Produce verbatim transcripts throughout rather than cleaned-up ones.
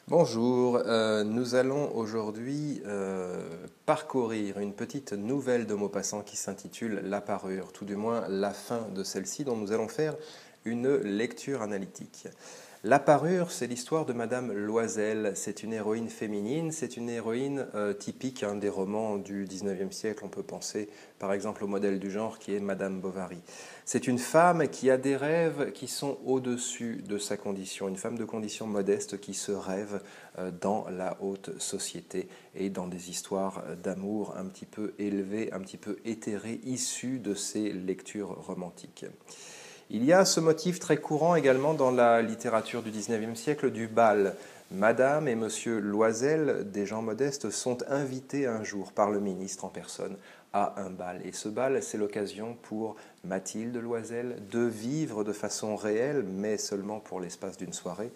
Bonjour, euh, nous allons aujourd'hui euh, parcourir une petite nouvelle de Maupassant qui s'intitule La Parure, tout du moins la fin de celle-ci dont nous allons faire une lecture analytique. La Parure, c'est l'histoire de Madame Loisel, c'est une héroïne féminine, c'est une héroïne euh, typique hein, des romans du dix-neuvième siècle, on peut penser par exemple au modèle du genre qui est Madame Bovary. C'est une femme qui a des rêves qui sont au-dessus de sa condition, une femme de condition modeste qui se rêve dans la haute société et dans des histoires d'amour un petit peu élevées, un petit peu éthérées, issues de ces lectures romantiques. Il y a ce motif très courant également dans la littérature du dix-neuvième siècle du bal. Madame et Monsieur Loisel, des gens modestes, sont invités un jour par le ministre en personne à un bal. Et ce bal, c'est l'occasion pour Mathilde Loisel de vivre de façon réelle, mais seulement pour l'espace d'une soirée,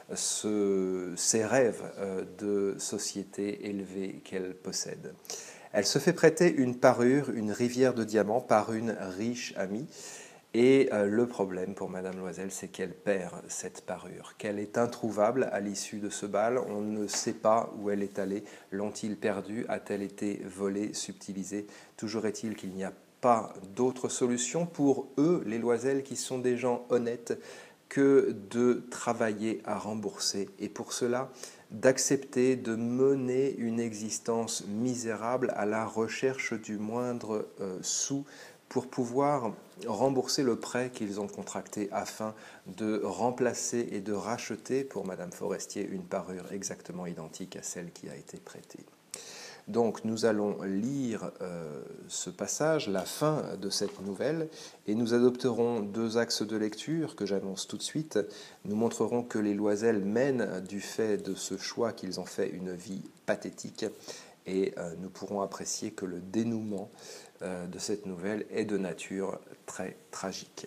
ce, ces rêves de société élevée qu'elle possède. Elle se fait prêter une parure, une rivière de diamants par une riche amie. Et euh, le problème pour Madame Loisel, c'est qu'elle perd cette parure, qu'elle est introuvable à l'issue de ce bal. On ne sait pas où elle est allée. L'ont-ils perdue? A-t-elle été volée, subtilisée? Toujours est-il qu'il n'y a pas d'autre solution pour eux, les Loisel, qui sont des gens honnêtes, que de travailler à rembourser. Et pour cela, d'accepter de mener une existence misérable à la recherche du moindre euh, sou pour pouvoir rembourser le prêt qu'ils ont contracté afin de remplacer et de racheter pour Madame Forestier une parure exactement identique à celle qui a été prêtée. Donc nous allons lire euh, ce passage, la fin de cette nouvelle, et nous adopterons deux axes de lecture que j'annonce tout de suite. Nous montrerons que les Loisel mènent, du fait de ce choix qu'ils ont fait, une vie pathétique, et euh, nous pourrons apprécier que le dénouement euh, de cette nouvelle est de nature très tragique.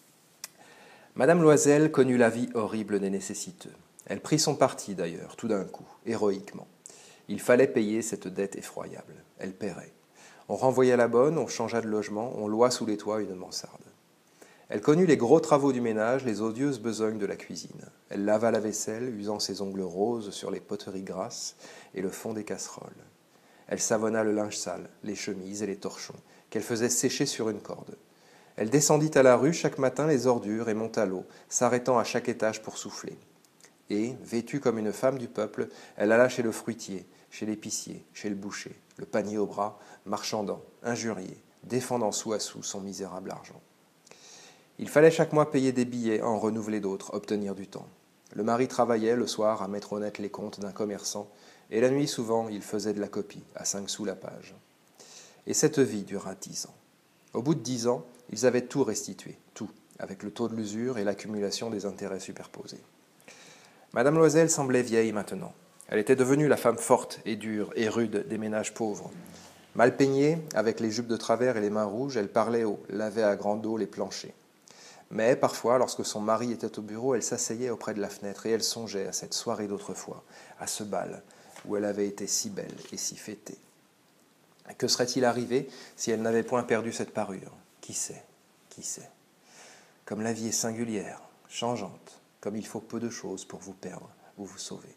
Madame Loisel connut la vie horrible des nécessiteux. Elle prit son parti d'ailleurs, tout d'un coup, héroïquement. Il fallait payer cette dette effroyable. Elle paierait. On renvoya la bonne, on changea de logement, on loua sous les toits une mansarde. Elle connut les gros travaux du ménage, les odieuses besognes de la cuisine. Elle lava la vaisselle, usant ses ongles roses sur les poteries grasses et le fond des casseroles. Elle savonna le linge sale, les chemises et les torchons, qu'elle faisait sécher sur une corde. Elle descendit à la rue chaque matin les ordures et monta l'eau, s'arrêtant à chaque étage pour souffler. Et, vêtue comme une femme du peuple, elle alla chez le fruitier, chez l'épicier, chez le boucher, le panier au bras, marchandant, injurié, défendant sou à sou son misérable argent. Il fallait chaque mois payer des billets, en renouveler d'autres, obtenir du temps. Le mari travaillait le soir à mettre honnête les comptes d'un commerçant, et la nuit souvent il faisait de la copie, à cinq sous la page. Et cette vie dura dix ans. Au bout de dix ans, ils avaient tout restitué, tout, avec le taux de l'usure et l'accumulation des intérêts superposés. Madame Loisel semblait vieille maintenant. Elle était devenue la femme forte et dure et rude des ménages pauvres. Mal peignée, avec les jupes de travers et les mains rouges, elle parlait haut, lavait à grande eau les planchers. Mais parfois, lorsque son mari était au bureau, elle s'asseyait auprès de la fenêtre et elle songeait à cette soirée d'autrefois, à ce bal où elle avait été si belle et si fêtée. Que serait-il arrivé si elle n'avait point perdu cette parure? Qui sait? Qui sait? Comme la vie est singulière, changeante, comme il faut peu de choses pour vous perdre ou vous sauver.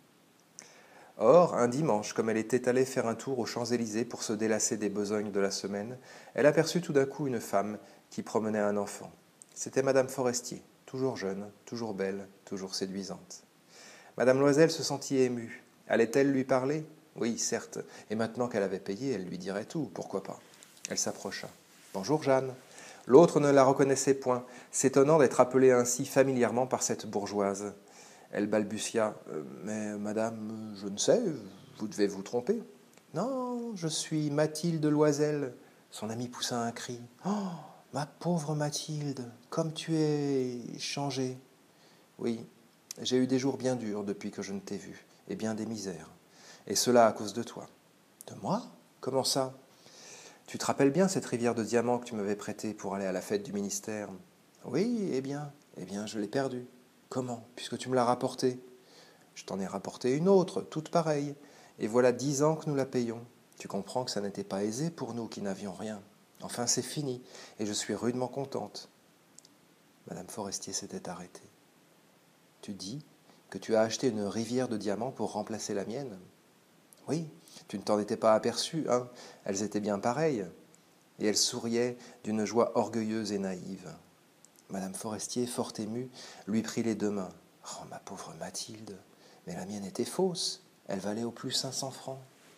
Or, un dimanche, comme elle était allée faire un tour aux Champs-Élysées pour se délasser des besognes de la semaine, elle aperçut tout d'un coup une femme qui promenait un enfant. C'était Madame Forestier, toujours jeune, toujours belle, toujours séduisante. Madame Loisel se sentit émue. Allait-elle lui parler? Oui, certes, et maintenant qu'elle avait payé, elle lui dirait tout, pourquoi pas. Elle s'approcha. « Bonjour, Jeanne. » L'autre ne la reconnaissait point, s'étonnant d'être appelée ainsi familièrement par cette bourgeoise. Elle balbutia. euh, « Mais madame, je ne sais, vous devez vous tromper. »« Non, je suis Mathilde Loisel. » Son amie poussa un cri. « Oh, ma pauvre Mathilde, comme tu es changée. »« Oui, j'ai eu des jours bien durs depuis que je ne t'ai vue, et bien des misères. Et cela à cause de toi. »« De moi? Comment ça? » Tu te rappelles bien cette rivière de diamants que tu m'avais prêtée pour aller à la fête du ministère? Oui, eh bien, eh bien, je l'ai perdue. Comment? Puisque tu me l'as rapportée. Je t'en ai rapporté une autre, toute pareille, et voilà dix ans que nous la payons. Tu comprends que ça n'était pas aisé pour nous qui n'avions rien. Enfin, c'est fini, et je suis rudement contente. Madame Forestier s'était arrêtée. Tu dis que tu as acheté une rivière de diamants pour remplacer la mienne? Oui, tu ne t'en étais pas aperçu, hein, elles étaient bien pareilles. Et elle souriait d'une joie orgueilleuse et naïve. Madame Forestier, fort émue, lui prit les deux mains. « Oh, ma pauvre Mathilde, mais la mienne était fausse, elle valait au plus cinq cents francs. »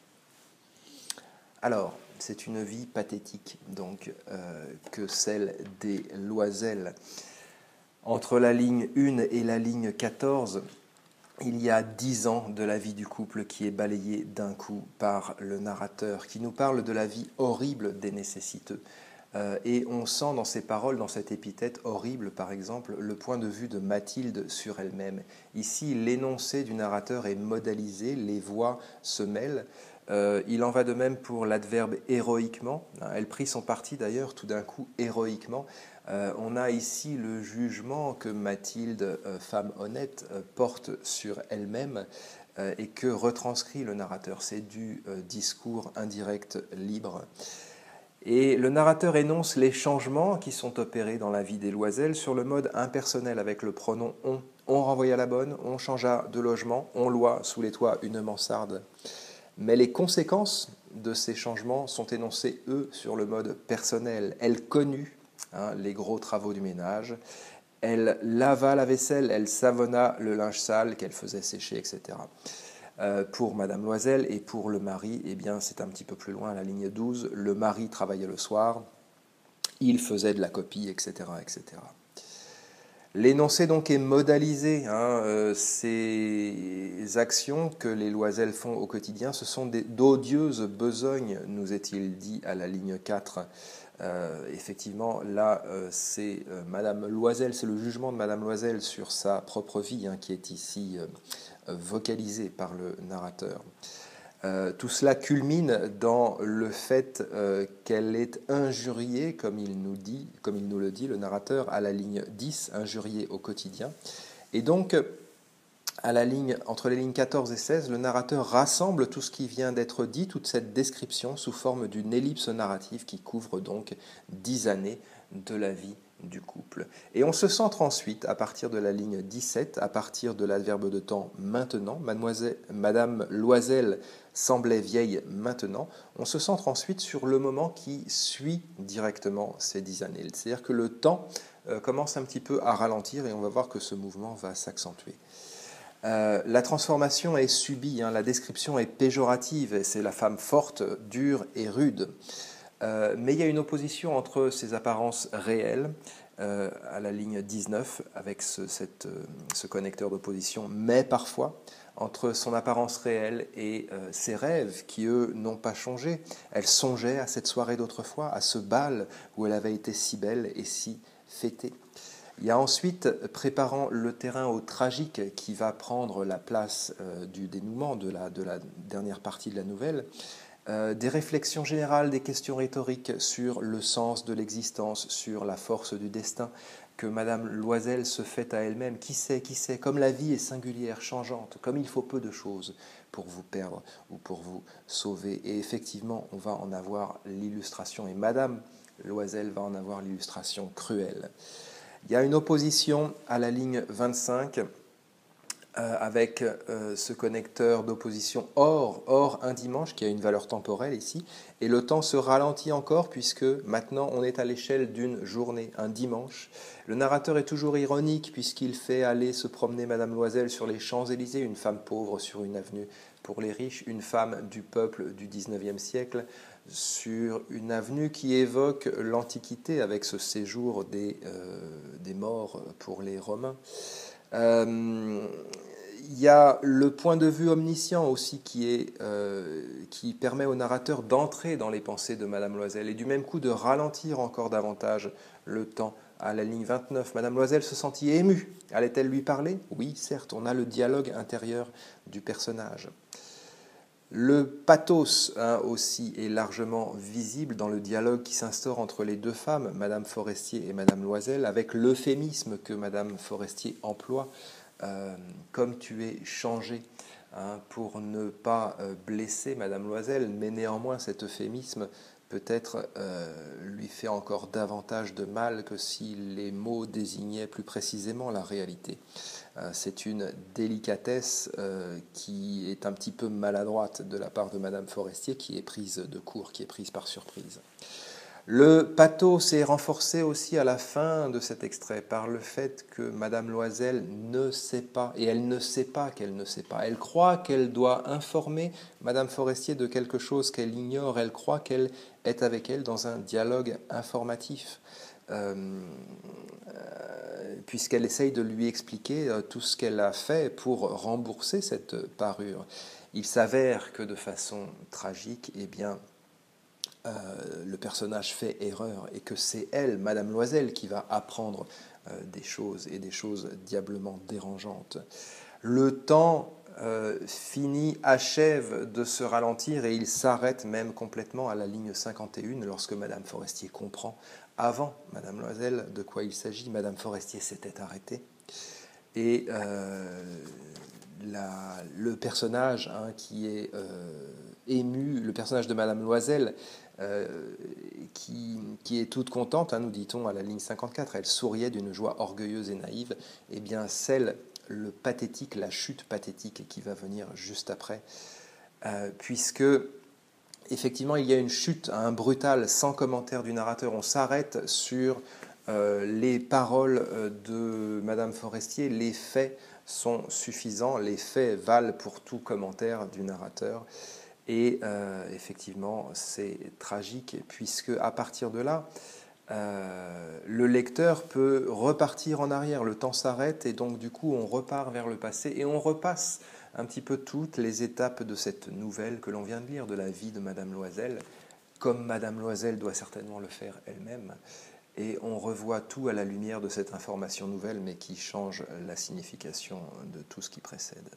Alors, c'est une vie pathétique, donc, euh, que celle des Loisel. Entre la ligne un et la ligne quatorze, il y a dix ans de la vie du couple qui est balayée d'un coup par le narrateur, qui nous parle de la vie horrible des nécessiteux. Euh, et on sent dans ces paroles, dans cette épithète horrible, par exemple, le point de vue de Mathilde sur elle-même. Ici, l'énoncé du narrateur est modalisé, les voix se mêlent. Euh, il en va de même pour l'adverbe héroïquement. Elle prit son parti d'ailleurs tout d'un coup héroïquement. Euh, on a ici le jugement que Mathilde, euh, femme honnête, euh, porte sur elle-même euh, et que retranscrit le narrateur. C'est du euh, discours indirect libre. Et le narrateur énonce les changements qui sont opérés dans la vie des Loisel sur le mode impersonnel avec le pronom « on ». On renvoya la bonne, on changea de logement, on loua sous les toits une mansarde. Mais les conséquences de ces changements sont énoncées, eux, sur le mode personnel. Elle connut hein, les gros travaux du ménage, elle lava la vaisselle, elle savonna le linge sale qu'elle faisait sécher, et cetera. Euh, pour Madame Loisel et pour le mari, eh bien, c'est un petit peu plus loin, à la ligne douze. Le mari travaillait le soir, il faisait de la copie, et cetera, et cetera. L'énoncé donc est modalisé. Hein, euh, ces actions que les Loisel font au quotidien, ce sont d'odieuses besognes, nous est-il dit à la ligne quatre. Euh, effectivement, là, euh, c'est euh, Madame Loisel, c'est le jugement de Madame Loisel sur sa propre vie hein, qui est ici euh, vocalisé par le narrateur. Euh, tout cela culmine dans le fait euh, qu'elle est injuriée, comme il, nous dit, comme il nous le dit, le narrateur, à la ligne dix, injuriée au quotidien. Et donc, à la ligne, entre les lignes quatorze et seize, le narrateur rassemble tout ce qui vient d'être dit, toute cette description, sous forme d'une ellipse narrative qui couvre donc dix années de la vie du couple. Et on se centre ensuite, à partir de la ligne dix-sept, à partir de l'adverbe de temps maintenant, Mademoiselle, Madame Loisel semblait vieille maintenant, on se centre ensuite sur le moment qui suit directement ces dix années. C'est-à-dire que le temps euh, commence un petit peu à ralentir et on va voir que ce mouvement va s'accentuer. Euh, la transformation est subie, hein, la description est péjorative, c'est la femme forte, dure et rude. Euh, mais il y a une opposition entre ces apparences réelles, euh, à la ligne dix-neuf, avec ce, cette, euh, ce connecteur d'opposition, mais parfois, entre son apparence réelle et euh, ses rêves, qui eux n'ont pas changé. Elle songeait à cette soirée d'autrefois, à ce bal où elle avait été si belle et si fêtée. Il y a ensuite, préparant le terrain au tragique qui va prendre la place euh, du dénouement de la, de la dernière partie de la nouvelle, Euh, des réflexions générales, des questions rhétoriques sur le sens de l'existence, sur la force du destin que Madame Loisel se fait à elle-même. Qui sait, qui sait, comme la vie est singulière, changeante, comme il faut peu de choses pour vous perdre ou pour vous sauver. Et effectivement, on va en avoir l'illustration, et Madame Loisel va en avoir l'illustration cruelle. Il y a une opposition à la ligne vingt-cinq, Euh, avec euh, ce connecteur d'opposition or, or un dimanche qui a une valeur temporelle ici, et le temps se ralentit encore puisque maintenant on est à l'échelle d'une journée, un dimanche. Le narrateur est toujours ironique puisqu'il fait aller se promener Madame Loisel sur les Champs-Élysées, une femme pauvre sur une avenue pour les riches, une femme du peuple du dix-neuvième siècle sur une avenue qui évoque l'Antiquité avec ce séjour des, euh, des morts pour les Romains. Euh, il y a le point de vue omniscient aussi qui, est, euh, qui permet au narrateur d'entrer dans les pensées de Madame Loisel et du même coup de ralentir encore davantage le temps. À la ligne vingt-neuf, Madame Loisel se sentit émue. Allait-elle lui parler? Oui, certes, on a le dialogue intérieur du personnage. Le pathos hein, aussi est largement visible dans le dialogue qui s'instaure entre les deux femmes, Madame Forestier et Madame Loisel, avec l'euphémisme que Madame Forestier emploie, euh, comme tu es changé, hein, pour ne pas euh, blesser Madame Loisel, mais néanmoins cet euphémisme peut-être euh, lui fait encore davantage de mal que si les mots désignaient plus précisément la réalité. Euh, c'est une délicatesse euh, qui est un petit peu maladroite de la part de Madame Forestier, qui est prise de court, qui est prise par surprise. Le pathos s'est renforcé aussi à la fin de cet extrait par le fait que Madame Loisel ne sait pas, et elle ne sait pas qu'elle ne sait pas. Elle croit qu'elle doit informer Madame Forestier de quelque chose qu'elle ignore. Elle croit qu'elle est avec elle dans un dialogue informatif, euh, euh, puisqu'elle essaye de lui expliquer euh, tout ce qu'elle a fait pour rembourser cette parure. Il s'avère que de façon tragique, eh bien, Euh, le personnage fait erreur et que c'est elle, Madame Loisel, qui va apprendre euh, des choses et des choses diablement dérangeantes. Le temps euh, finit, achève de se ralentir et il s'arrête même complètement à la ligne cinquante et un lorsque Madame Forestier comprend, avant Madame Loisel, de quoi il s'agit. Madame Forestier s'était arrêtée et euh, la, le personnage hein, qui est euh, ému, le personnage de Madame Loisel, Euh, qui, qui est toute contente, hein, nous dit-on à la ligne cinquante-quatre, elle souriait d'une joie orgueilleuse et naïve, et bien celle, le pathétique, la chute pathétique qui va venir juste après, euh, puisque effectivement il y a une chute, un brutal, sans commentaire du narrateur, on s'arrête sur euh, les paroles de Madame Forestier, les faits sont suffisants, les faits valent pour tout commentaire du narrateur. Et euh, effectivement, c'est tragique, puisque à partir de là, euh, le lecteur peut repartir en arrière. Le temps s'arrête et donc du coup, on repart vers le passé et on repasse un petit peu toutes les étapes de cette nouvelle que l'on vient de lire, de la vie de Madame Loisel, comme Madame Loisel doit certainement le faire elle-même. Et on revoit tout à la lumière de cette information nouvelle, mais qui change la signification de tout ce qui précède.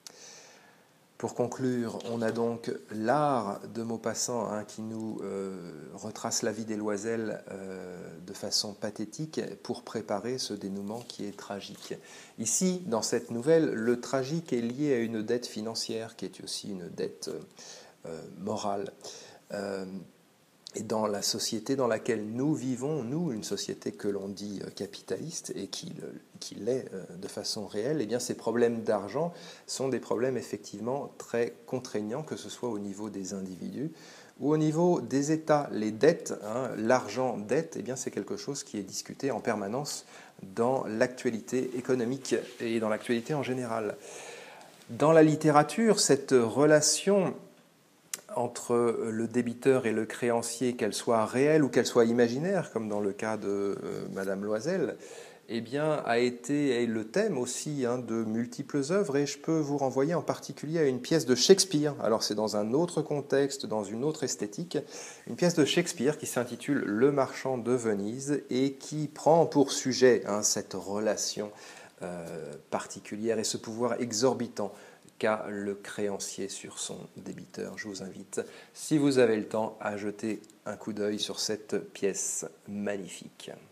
Pour conclure, on a donc l'art de Maupassant hein, qui nous euh, retrace la vie des Loisel euh, de façon pathétique pour préparer ce dénouement qui est tragique. Ici, dans cette nouvelle, le tragique est lié à une dette financière qui est aussi une dette euh, morale. Euh, Et dans la société dans laquelle nous vivons, nous, une société que l'on dit capitaliste et qui, qui l'est de façon réelle, eh bien ces problèmes d'argent sont des problèmes effectivement très contraignants, que ce soit au niveau des individus ou au niveau des États. Les dettes, hein, l'argent dette, eh bien c'est quelque chose qui est discuté en permanence dans l'actualité économique et dans l'actualité en général. Dans la littérature, cette relation entre le débiteur et le créancier, qu'elle soit réelle ou qu'elle soit imaginaire, comme dans le cas de euh, Madame Loisel, eh bien, a été est le thème aussi hein, de multiples œuvres, et je peux vous renvoyer en particulier à une pièce de Shakespeare. Alors c'est dans un autre contexte, dans une autre esthétique, une pièce de Shakespeare qui s'intitule Le Marchand de Venise et qui prend pour sujet hein, cette relation euh, particulière et ce pouvoir exorbitant qu'a le créancier sur son débiteur. Je vous invite, si vous avez le temps, à jeter un coup d'œil sur cette pièce magnifique.